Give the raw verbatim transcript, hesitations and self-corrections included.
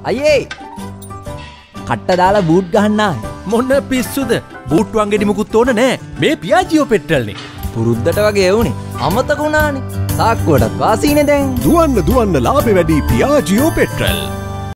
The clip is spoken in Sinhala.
අයියේ කට්ට දාලා බූට් ගහන්න ආවේ. මොන පිස්සුද? බූට් වංගෙඩි මුකුත් ඕන නෑ. මේ පියාජියෝ පෙට්‍රල්නේ. පුරුද්දට වගේ වුනේ. අමතක වුණානේ. සාක්කුවටත් වාසීනේ දැන්. දුවන්න දුවන්න ලාභෙ වැඩි පියාජියෝ පෙට්‍රල්.